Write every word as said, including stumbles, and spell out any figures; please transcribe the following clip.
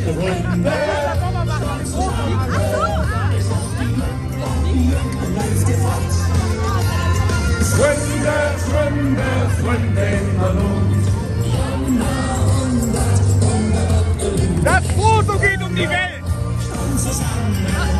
Freunde, Freunde, Freunde in der Luft. Das Foto geht um die Welt!